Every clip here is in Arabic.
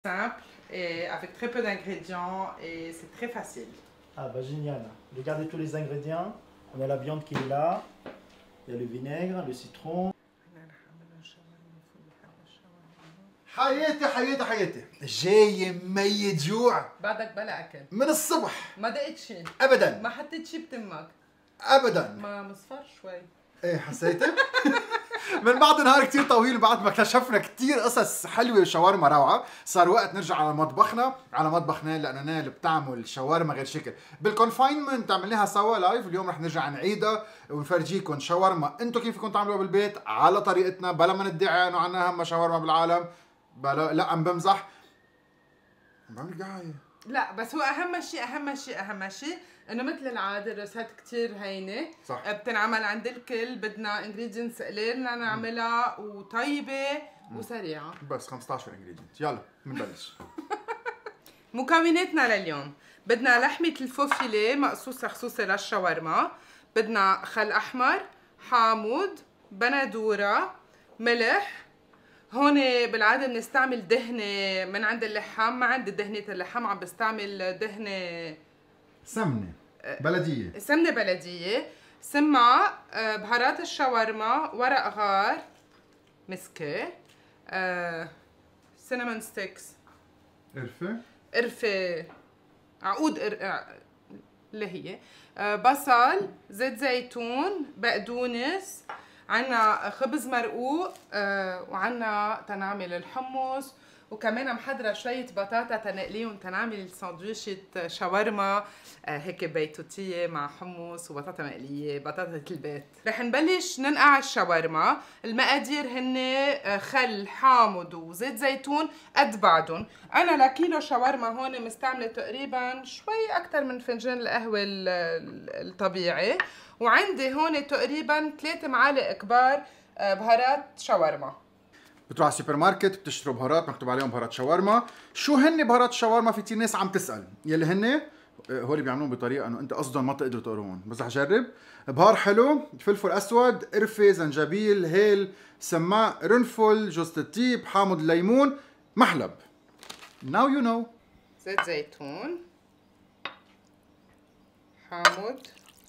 simple et avec très peu d'ingrédients et c'est très facile. Ah bah génial. Regardez tous les ingrédients. On a la viande qui est là. Il y a le vinaigre, le citron. حياتي جاي ميت جوع بعدك بلا اكل من الصبح. ما دقت شيء ابدا ما حطيت شيء بتمك ابدا. ما مصفر شوي. ايه حسيتي؟ من بعد نهار كتير طويل بعد ما اكتشفنا كتير قصص حلوه وشاورما روعه، صار وقت نرجع على مطبخنا، على مطبخ نال، لانه نال بتعمل شاورما غير شكل. بالكونفاينمنت عملناها سوا لايف، اليوم رح نرجع نعيدها ونفرجيكم شاورما انتم كيف فيكم تعملوها بالبيت على طريقتنا، بلا ما ندعي انه عنا اهم شاورما بالعالم. بلا لا عم بمزح. عم بعمل دعايه. لا بس هو اهم شيء انه مثل العاده الرسات كتير هينه صح. بتنعمل عند الكل، بدنا انجريدينتس قليل نعملها وطيبه وسريعه. بس 15 انجريدينت. يلا بنبلش. مكوناتنا لليوم: بدنا لحمه الفوفيليه مقصوصه خصوصي للشاورما، بدنا خل احمر، حامض، بندوره، ملح. هون بالعاده بنستعمل دهنه من عند اللحام، ما عندي دهنه اللحام، عم بستعمل دهنه سمنه بلديه، سمنه بلديه، سمعه، بهارات الشاورما، ورق غار، مسكه، سينامون ستيكس، قرفه، عقود اللي هي بصل، زيت زيتون، بقدونس، عنا خبز مرقوق، وعنا تنعمل الحمص، وكمان محضرة شوية بطاطا تنقليهم تنعمل ساندويشة شاورما هيك بيتوتية مع حمص وبطاطا مقلية، بطاطا البيت. رح نبلش ننقع الشاورما. المقادير هن خل، حامض، وزيت زيتون قد بعضهم. أنا لكيلو شاورما هون مستعملة تقريبا شوي أكتر من فنجان القهوة الطبيعي، وعندي هون تقريبا 3 معالق كبار بهارات شاورما. بتروح على السوبر ماركت بتشتروا بهارات مكتوب عليهم بهارات شاورما. شو هن بهارات الشاورما؟ في كثير ناس عم تسال. يلي هن هول بيعملوهم بطريقه انه انت اصلا ما تقدروا تقروهم، بس رح جرب. بهار حلو، فلفل اسود، قرفه، زنجبيل، هيل، سماق، رنفل، جوز الطيب، حامض الليمون، محلب. Now you know. زيت زيتون، حامض،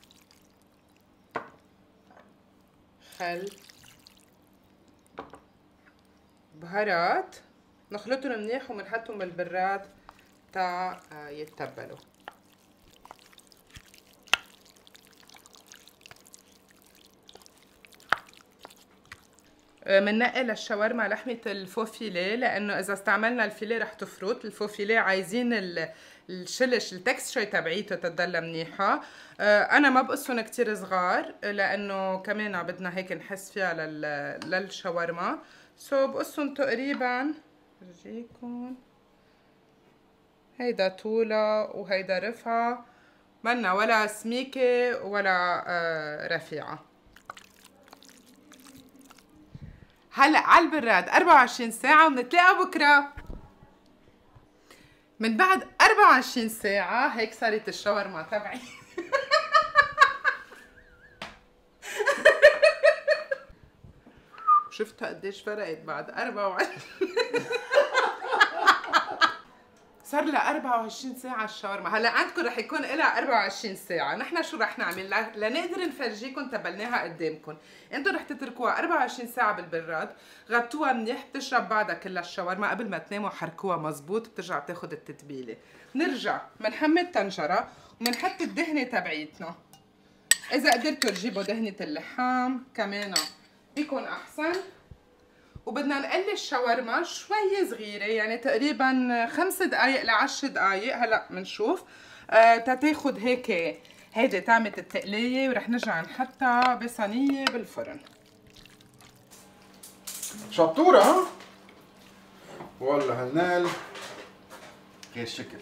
خل، بهارات، نخلطهم منيح وبنحطهم بالبراد تا يتبلوا. بننقي للشاورما لحمة الفوفيليه، لأنه إذا استعملنا الفيليه رح تفرط. الفوفيليه عايزين الشلش التكستشر تبعيته تضل منيحة. أنا ما بقصهم كتير صغار لأنه كمان بدنا هيك نحس فيها للشاورما. بقصهم تقريبا، برجيكم هيدا طولة وهيدا رفعة، منا ولا سميكة ولا رفيعة. هلا على البراد 24 ساعة وبنتلاقى بكرة. من بعد 24 ساعة هيك صارت الشاورما تبعي. شفتها قديش فرقت بعد 24. صار لها 24 ساعة الشاورما. هلا عندكم رح يكون لها 24 ساعة، نحن شو رح نعمل؟ لنقدر نفرجيكم تبلناها قدامكم. انتم رح تتركوها 24 ساعة بالبراد، غطوها منيح، بتشرب بعدها كلها الشاورما. قبل ما تناموا حركوها مزبوط، بترجع بتاخد التتبيلة. نرجع بنحمي الطنجرة وبنحط الدهنة تبعيتنا. إذا قدرتوا تجيبوا دهنة اللحام كمان بيكون أحسن. وبدنا نقلي الشاورما شوي صغيرة، يعني تقريبا 5 دقايق ل10 دقايق. هلا بنشوف تاخد هيك هيدي تعمة التقلية، ورح نرجع نحطها بصينية بالفرن. شطورة ها؟ والله هالنال غير شكل.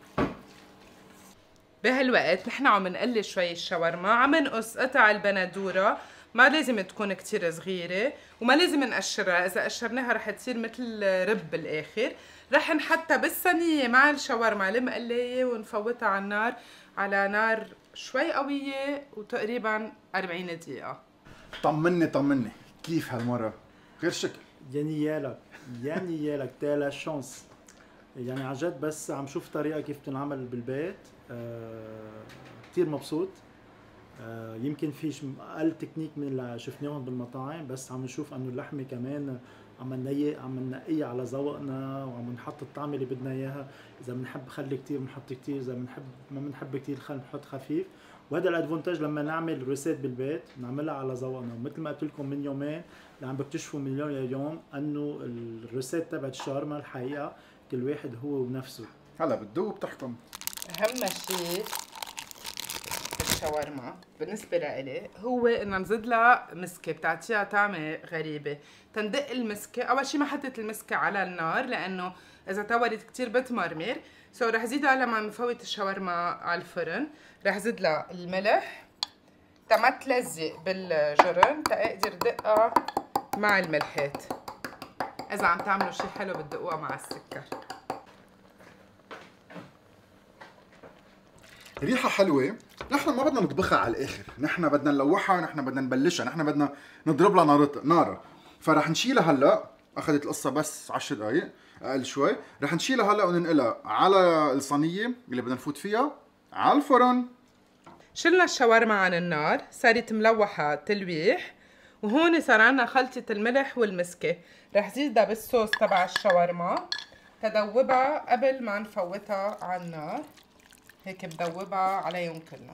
بهالوقت نحن عم نقلي شوي الشاورما، عم نقص قطع البندورة، ما لازم تكون كتير صغيرة وما لازم نقشرها، إذا قشرناها رح تصير مثل رب بالآخر. رح نحطها بالصينية مع الشاورما المقلية ونفوتها على النار، على نار شوي قوية، وتقريبا 40 دقيقة. طمني كيف هالمرة؟ غير شكل. يا نيالك، يا نيالك، t'as la chance. يعني عن جد بس عم شوف طريقة كيف تنعمل بالبيت. كتير مبسوط. يمكن في اقل تكنيك من اللي شفناهم بالمطاعم، بس عم نشوف انه اللحمه كمان عم ننقيها على ذوقنا، وعم نحط الطعم اللي بدنا اياها. اذا بنحب خلي كتير بنحط كتير، اذا بنحب ما بنحب كتير خل بنحط خفيف. وهذا الادفونتاج لما نعمل روسيت بالبيت نعملها على ذوقنا. ومثل ما قلت لكم من يومين اللي عم بكتشفوا من اليوم لليوم انه الروسيت تبعت الشاورما الحقيقه كل واحد هو ونفسه. هلا بتدوق وبتحكم. اهم شيء الشاورما بالنسبة لإلي هو إنه نزيد لها مسكة بتعطيها طعمة غريبة. تندق المسكة، أول شيء ما حطيت المسكة على النار لأنه إذا طورت كتير بتمرمر. رح زيدها لما نفوت الشاورما على الفرن. رح زيد لها الملح ما تلزق بالجرن تقدر دقها مع الملحات. إذا عم تعملوا شيء حلو بتدقوها مع السكر. ريحة حلوة. نحن ما بدنا نطبخها على الآخر، نحن بدنا نلوحها، نحن بدنا نبلشها، نحن بدنا نضرب لها نارة. فرح نشيلها هلا، أخذت القصة بس 10 دقايق أقل شوي. رح نشيلها هلا وننقلها على الصينية اللي بدنا نفوت فيها على الفرن. شلنا الشاورما عن النار، صارت ملوحة تلويح، وهون صار عنا خلطة الملح والمسكة. رح زيدها بالصوص تبع الشاورما تدوبها قبل ما نفوتها على النار. هيك بدوبها عليهم كلهم.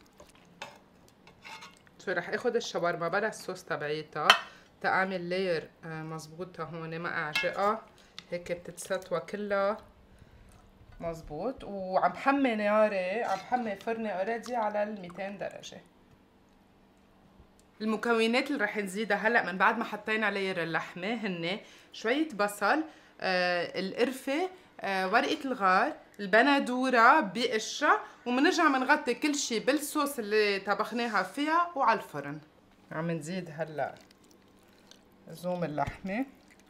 رح اخد الشاورما بلا الصوص تبعيتها تأعمل لاير مزبوطة هون، ما اعجقها هيك بتتستوى كلها مزبوط. وعم بحمي ناري، عم بحمي فرني اوريدي على 200 درجة. المكونات اللي رح نزيدها هلا من بعد ما حطينا لاير اللحمة هن شوية بصل، القرفة، ورقة الغار، البندورة بقشرة، ومنرجع منغطي كل شي بالصوص اللي طبخناها فيها وعلى الفرن. عم نزيد هلا زوم اللحمة.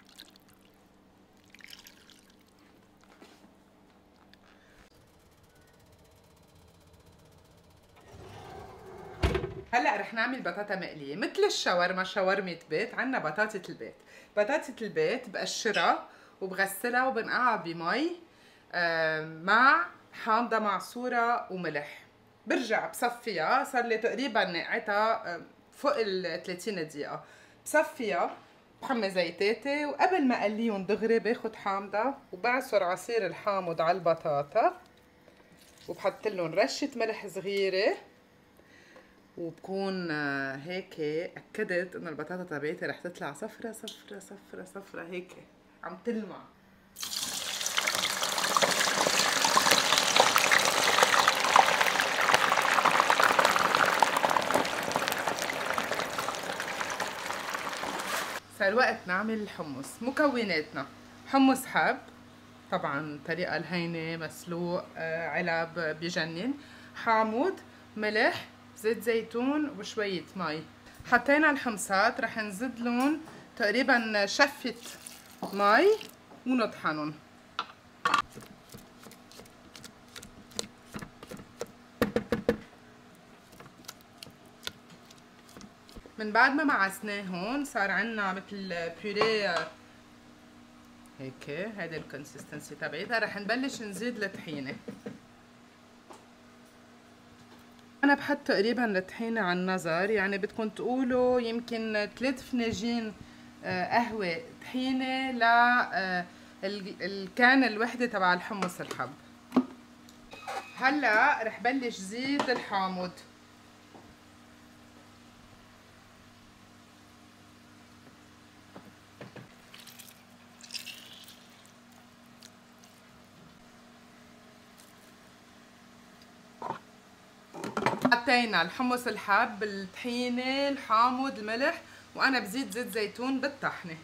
هلا رح نعمل بطاطا مقلية مثل الشاورما، شاورمة بيت. عنا بطاطة البيت. بطاطة البيت بقشرها وبغسلها وبنقعها بمي مع حامضة معصورة وملح. برجع بصفيها، صار لي تقريبا نقعتها فوق ال 30 دقيقة. بصفيها بحمي زيتاتي، وقبل ما اقليهم دغري باخد حامضة وبعصر عصير الحامض على البطاطا، وبحط لهم رشة ملح صغيرة، وبكون هيك اكدت انه البطاطا تبعتي رح تطلع صفرة صفرة صفرة صفرة هيك عم تلمع. صار وقت نعمل الحمص. مكوناتنا حمص حب، طبعا الطريقة الهينة، مسلوق، علب بجنن، حامض، ملح، زيت زيتون وشوية مي. حطينا الحمصات، رح نزيد لهم تقريبا شفة مي ونطحنهم. من بعد ما معسناهم صار عنا مثل بيوريه هيك، هيدي الكونسيستنسي تبعتها. رح نبلش نزيد الطحينه. انا بحط تقريبا الطحينه على النظر، يعني بدكم تقولوا يمكن 3 فناجين قهوه طحينه ل الكان الوحده تبع الحمص الحب. هلا رح بلش زيد الحامض. حطينا الحمص الحب، الطحينه، الحامض، الملح، وانا بزيد زيت زيتون بالطحنه.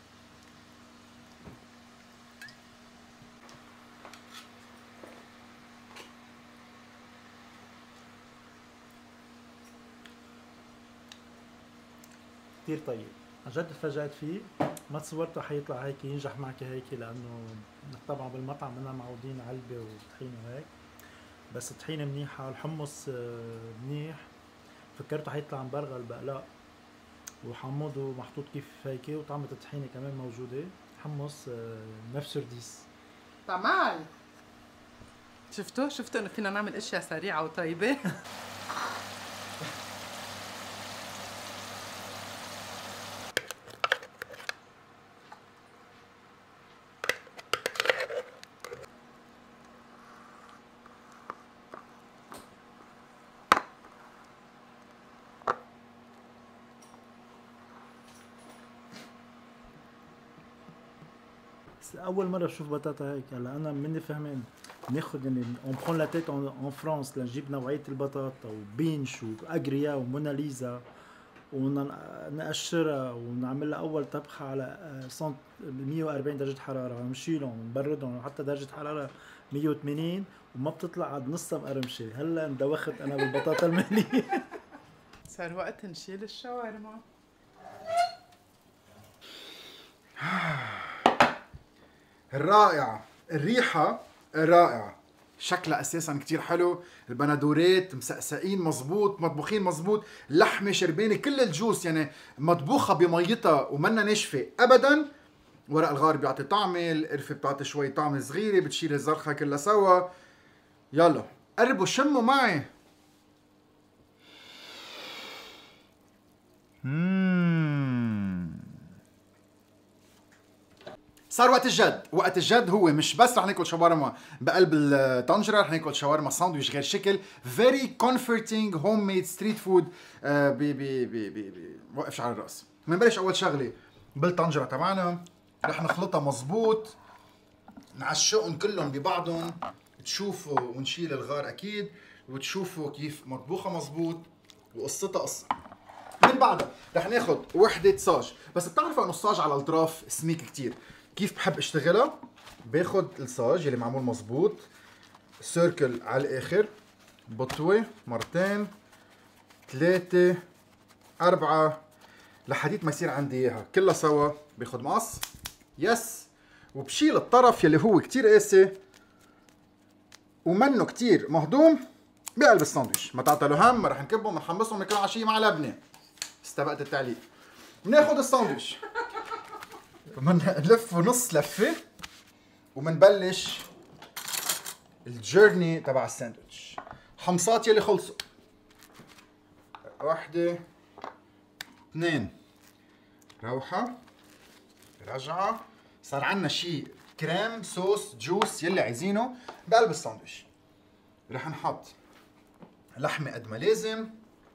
كتير طيب عن جد، تفاجأت فيه. ما تصورته حيطلع هيك ينجح معك هيك، لانه طبعا بالمطعم منا معودين علبه وطحينه وهيك، بس الطحينه منيحه، الحمص منيح. فكرته حيطلع مبرغل بقلاق، وحموضه محطوط كيف هيك، وطعمة الطحينه كمان موجوده. حمص 9 sur 10. طمال شفتوا انه فينا نعمل اشياء سريعه وطيبه. اول مره بشوف بطاطا هيك. هلا انا مني فهمان ناخذ يعني اون برون لا تيت اون فرانس لنجيب نوعيه البطاطا وبينش واجريا وموناليزا ونقشرها ونعملها اول طبخه على 140 درجه حراره، ونشيلهم ونبردهم حتى درجه حراره 180 وما بتطلع عاد نصها مقرمشه. هلا اندوخت انا بالبطاطا المقليه. صار وقت نشيل الشاورما. الرائعة، الريحة رائعة، شكلها اساسا كتير حلو، البندورات مسقسقين مزبوط، مطبوخين مزبوط، اللحمة شربانة كل الجوس، يعني مطبوخة بميتها ومنا ناشفة ابدا. ورق الغار بيعطي طعمة، القرفة بتعطي شوي طعمة صغيرة، بتشيل الزرخة كلها سوا. يلا قربوا شموا معي. صار وقت الجد. وقت الجد هو مش بس رح ناكل شاورما بقلب الطنجره، رح ناكل شاورما ساندويش غير شكل، فيري كومفورتينج هوم ميد ستريت فود. بوقفش على الراس. بنبلش اول شغله بالطنجره تبعنا، رح نخلطها مزبوط، نعشقهم كلهم ببعضهم، تشوفوا ونشيل الغار اكيد، وتشوفوا كيف مطبوخه مزبوط وقصتها قصه. من بعدها رح ناخد وحده صاج، بس بتعرفوا انه الصاج على الاطراف سميك كتير. كيف بحب اشتغلها؟ باخد الصاج اللي معمول مزبوط، سيركل على الاخر، بطوه مرتين 3 4 لحديت ما يصير عندي اياها كلها سوا. باخد مقص يس، وبشيل الطرف يلي هو كتير قاسي ومنه كتير مهضوم بقلب الساندويش. ما تعطلوا هم، رح نكبهم ونحمصهم وناكلهم عشيه مع لبنه. استبقت التعليق. بناخد الساندويش بنلفه نص لفه وبنبلش الجيرني تبع الساندويتش. حمصات يلي خلصوا، 1 2 روحه رجعه. صار عنا شي كريم صوص جوس يلي عايزينه بقلب الساندويش. رح نحط لحمه قد ما لازم،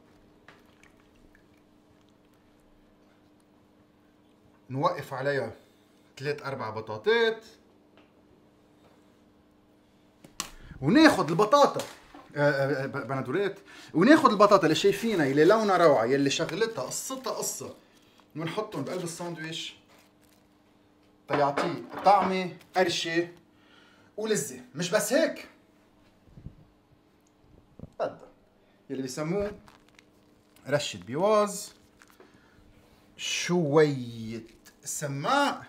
نوقف عليها 3 4 بطاطات، وناخد البطاطا بندورات، وناخد البطاطا اللي شايفينها يلي لونها روعه يلي شغلتها قصتها قصه، ونحطهم بقلب الساندويش تيعطيه طعمه قرشه ولذه. مش بس هيك، بدها يلي بيسموه رشه بيواز، شويه سماق،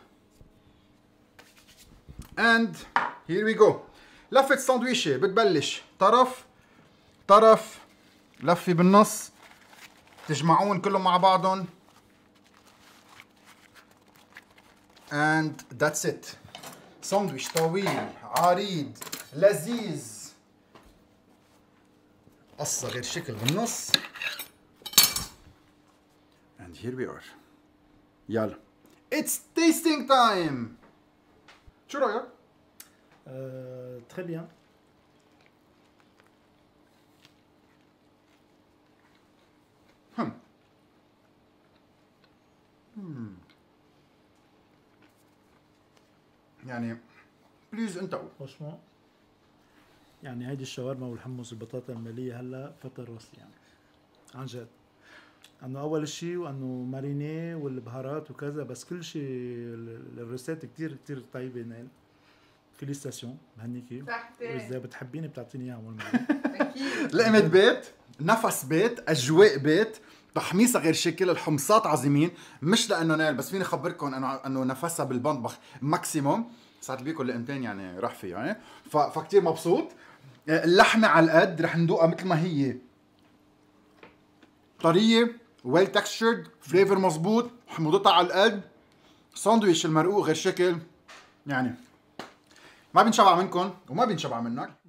and here we go. لفة ساندويشة بتبلش طرف لفة بالنص، تجمعون كلهم مع بعضهم and that's it. ساندويش طويل عريض لذيذ، قصة غير شكل بالنص and here we are. يلا it's tasting time. شو رأيك؟ Très bien. يعني بليز انت قول. Franchement يعني هيدي الشاورما والحمص البطاطا المقلية هلا فطر راسي يعني عن جد. انه اول شيء وانه مارينيه والبهارات وكذا، بس كل شيء الريسيت كتير كتير طيبه نيل. فيليستاسيون بهنيكي، واذا بتحبيني بتعطيني اياها اول مره. اكيد. لقمة بيت، نفس بيت، اجواء بيت، تحميصها غير شكل، الحمصات عظيمين. مش لانه نيل بس، فيني اخبركم انه نفسها بالمطبخ ماكسيموم. ساعات بيكون لقمتين يعني راح فيه يعني، فكتير مبسوط. اللحمه على القد، رح ندوقها مثل ما هي، طريه ويل تكستشرد، فليفر مزبوط، حموضتها على القد. ساندويش المرقوق غير شكل يعني ما بنشبع منكم وما بنشبع منك.